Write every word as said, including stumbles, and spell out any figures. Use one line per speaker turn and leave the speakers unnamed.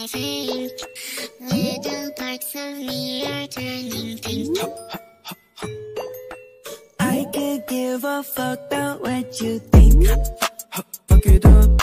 think little parts of me are turning pink.
I could give a fuck about what you think. Fuck it up.